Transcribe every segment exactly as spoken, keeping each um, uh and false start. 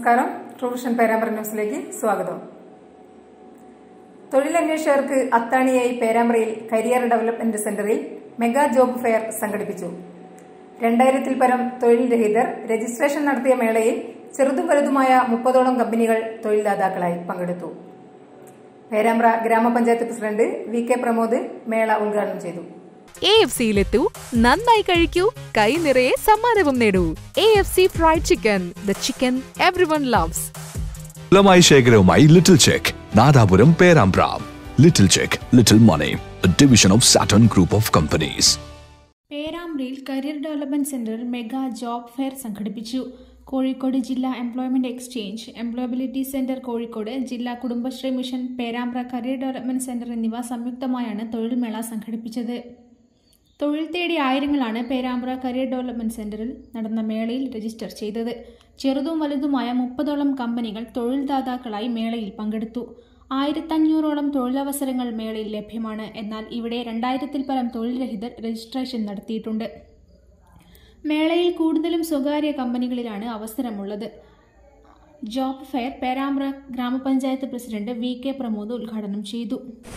നമസ്കാരം. ട്രൂവിഷൻ പേരാമ്പ്ര ന്യൂസിലേക്ക് സ്വാഗതം. തൊഴിലന്വേഷകർക്ക് അത്താണിയായി പേരാമ്പ്രയിൽ കരിയർ ഡെവലപ്മെന്റ് സെന്ററിൽ മെഗാ ജോബ് ഫെയർ സംഘടിപ്പിച്ചു. രണ്ടായിരത്തിൽ പരം തൊഴിൽ രഹിതർ രജിസ്ട്രേഷൻ നടത്തിയ മേളയിൽ ചെറുതും വലുതുമായ മുപ്പതോളം കമ്പനികൾ തൊഴിൽദാതാക്കളായി പങ്കെടുത്തു. പേരാമ്പ്ര ഗ്രാമപഞ്ചായത്ത് പ്രസിഡന്റ് വി കെ പ്രമോദ് മേള ഉദ്ഘാടനം ചെയ്തു. എ എഫ് സിയിലെത്തൂ, നന്നായി കഴിക്കൂ, കൈ നിറയെ സമ്മാനവും നേടൂ. A F C fried chicken, the chicken everyone loves. ലമായി ശേഖരവുമായി little check, Nadapuram, Perambra. Little check, little money, a division of Saturn Group of Companies. പേരാമ്പ്രയിൽ കരിയർ ഡെവലപ്മെന്റ് സെന്ററിൽ മെഗാ ജോബ് ഫെയർ സംഘടിപ്പിച്ചു. കോഴിക്കോട് ജില്ലാ employment exchange, employability centre Kozhikode, ജില്ലാ Kudumbashree mission, Perambra career development centre എന്നിവ സംയുക്തമായാണ് തൊഴിൽ മേള സംഘടിപ്പിച്ചത്. തൊഴിൽ തേടിയ ആയിരങ്ങളാണ് പേരാമ്പ്ര കരിയർ ഡെവലപ്മെന്റ് സെന്ററിൽ നടന്ന മേളയിൽ രജിസ്റ്റർ ചെയ്തത്. ചെറുതും വലുതുമായ മുപ്പതോളം കമ്പനികൾ തൊഴിൽദാതാക്കളായി മേളയിൽ പങ്കെടുത്തു. ആയിരത്തഞ്ഞൂറോളം തൊഴിലവസരങ്ങൾ മേളയിൽ ലഭ്യമാണ്. എന്നാൽ ഇവിടെ രണ്ടായിരത്തിൽ പരം തൊഴിൽ രഹിതർ രജിസ്ട്രേഷൻ നടത്തിയിട്ടുണ്ട്. മേളയിൽ കൂടുതലും സ്വകാര്യ കമ്പനികളിലാണ് അവസരമുള്ളത്. ജോബ് ഫെയർ പേരാമ്പ്ര ഗ്രാമപഞ്ചായത്ത് പ്രസിഡന്റ് വി കെ പ്രമോദ് ഉദ്ഘാടനം ചെയ്തു.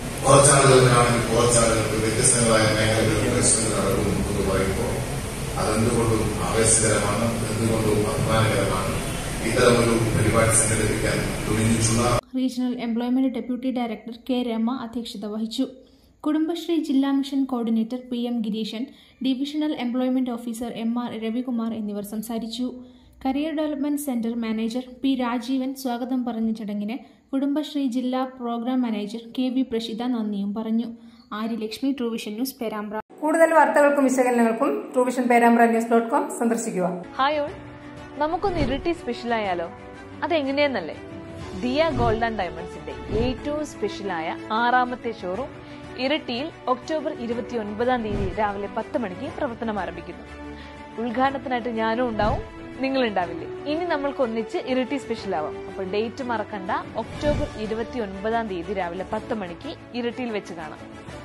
അതെന്തുകൊണ്ടും ആവേശകരമാണ്, എന്തുകൊണ്ടും അഭിമാനകരമാണ്. ഇത്തരമൊരു പരിപാടി സംഘടിപ്പിക്കാൻ തുനിഞ്ഞിട്ടുള്ള regional employment deputy director K Rama അധ്യക്ഷത വഹിച്ചു. കുടുംബശ്രീ ജില്ലാ mission coordinator P M Gireeshan, divisional employment officer M R Ravikumar എന്നിവർ സംസാരിച്ചു. Career development centre manager P Rajeevan സ്വാഗതം പറഞ്ഞ ചടങ്ങിന് കുടുംബശ്രീ ജില്ലാ programme manager K V Prashitha നന്ദിയും പറഞ്ഞു. Aryalakshmi, Truevision news, Perambra. കൂടുതൽ വാർത്തകൾക്കും വിശകലനങ്ങൾക്കും Truevision Perambra news dot com സന്ദർശിക്കുക. ഹായ് ഓൾ, നമുക്കൊന്ന് ഇരട്ടി സ്പെഷ്യൽ ആയാലോ? അതെങ്ങനെയെന്നല്ലേ? ദിയ ഗോൾഡ് ആൻഡ് ഡയമണ്ട്സിന്റെ ഏറ്റവും സ്പെഷ്യലായ ആറാമത്തെ ഷോറൂം ഇരട്ടിയിൽ ഒക്ടോബർ ഇരുപത്തി ഒൻപതാം തീയതി രാവിലെ പത്ത് മണിക്ക് പ്രവർത്തനം ആരംഭിക്കുന്നു. ഉദ്ഘാടനത്തിനായിട്ട് ഞാനും ഉണ്ടാവും, നിങ്ങൾ ഉണ്ടാവില്ലേ? ഇനി നമ്മൾക്ക് ഒന്നിച്ച് ഇരട്ടി സ്പെഷ്യൽ ആവാം. അപ്പോൾ ഡേറ്റ് മറക്കണ്ട, ഒക്ടോബർ ഇരുപത്തി ഒൻപതാം തീയതി രാവിലെ പത്ത് മണിക്ക് ഇരട്ടിയിൽ വെച്ച് കാണാം.